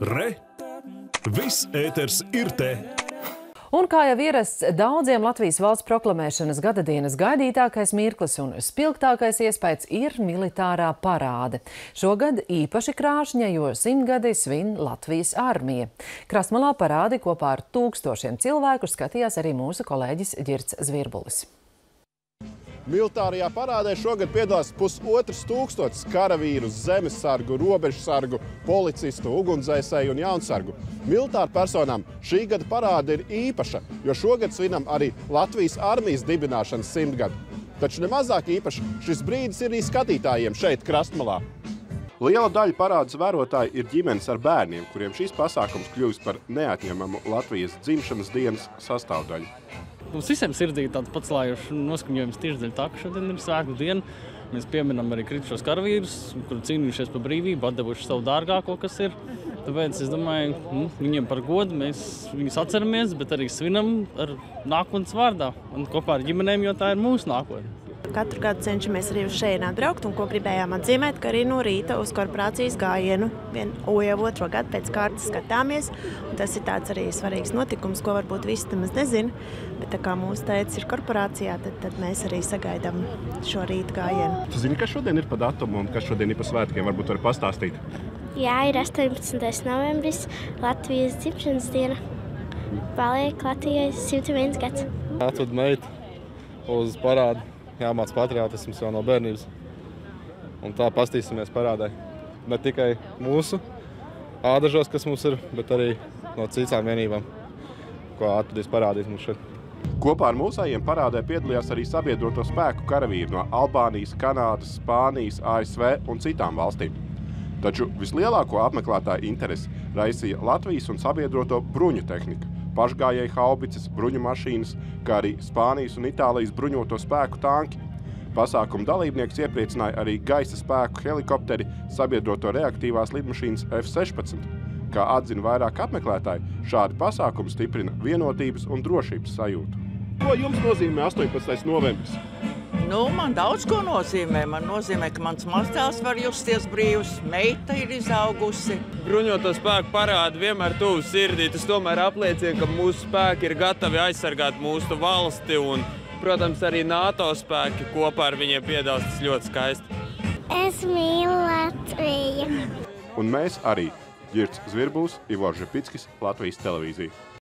Re! Viss ēters ir te! Un kā jau ierasts, daudziem Latvijas valsts proklamēšanas gadadienas gaidītākais mirklis un spilgtākais iespējas ir militārā parāde. Šogad īpaši krāšņa, jo 100 gadi svin Latvijas armija. Krastmalā parādi kopā ar tūkstošiem cilvēku skatījās arī mūsu kolēģis Ģirts Zvirbulis. Militārajā parādē šogad piedalās 1500 karavīru, zemesargu, robežsargu, policistu, ugunsdzēsēju un jaunsargu. Militāru personām šī gada parāde ir īpaša, jo šogad svinam arī Latvijas armijas dibināšanas 100 gadu. Taču nemazāk īpaši šis brīdis ir arī skatītājiem šeit, Krastmalā. Liela daļa parādes vērotāji ir ģimenes ar bērniem, kuriem šīs pasākums kļuvis par neatņemamu Latvijas dzimšanas dienas sastāvdaļu. Mums visiem sirdī tāds pacelājuši noskaņojums tieši dēļ tā, ka šodien ir svētku diena. Mēs pieminam arī kritušos karavīrus, kuri cīnījušies par brīvību, atdevuši savu dārgāko, kas ir. Tāpēc es domāju, viņiem par godu mēs viņus atceramies, bet arī svinam ar nākotnes vārdā un kopā ar ģimenēm, jo tā ir mūsu nākotne. Katru gadu cenšamies arī uz šejienu atbraukt, un ko gribējām atzīmēt, ka arī no rīta uz korporācijas gājienu jau otro gadu pēc kārtas skatāmies. Un tas ir tāds arī svarīgs notikums, ko varbūt visi nemaz nezina. Bet tā kā mūsu tētis ir korporācijā, tad mēs arī sagaidām šo rīta gājienu. Tu zini, kas šodien ir pa datumu un kas šodien ir pa svētkiem? Varbūt var pastāstīt. Jā, ir 18. novembris, Latvijas dzimšanas diena. Paliek Latvijai 101 gads. Atved meitu uz parādu. Jāmāc patriotisms jau no bērnības. Un tā pastīsimies parādē. Ne tikai mūsu ādažos, kas mums ir, bet arī no citām vienībām, ko atvedīs parādīt mums šeit. Kopā ar mūsējiem parādē piedalījās arī sabiedroto spēku karavīri no Albānijas, Kanādas, Spānijas, ASV un citām valstīm. Taču vislielāko apmeklētāju interesi raisīja Latvijas un sabiedroto bruņu tehnika. Pašgājēju haubices, bruņu mašīnas, kā arī Spānijas un Itālijas bruņoto spēku tanki. Pasākuma dalībnieks iepriecināja arī gaisa spēku helikopteri, sabiedroto reaktīvās lidmašīnas F-16. Kā atzina vairāk apmeklētāji, šādi pasākumi stiprina vienotības un drošības sajūtu. Ko jums nozīmē 18. novembris? Man daudz ko nozīmē. Man nozīmē, ka mans mazdēls var justies brīvs, meita ir izaugusi. Bruņoto spēku parādi vienmēr tuvu sirdī. Tas tomēr apliecina, ka mūsu spēki ir gatavi aizsargāt mūsu valsti un, protams, arī NATO spēki kopā ar viņiem piedalās. Tas ļoti skaisti. Es mīlu Latviju. Un mēs arī. Ģirts Zvirbulis, Ivors Žepickis, Latvijas televīzija.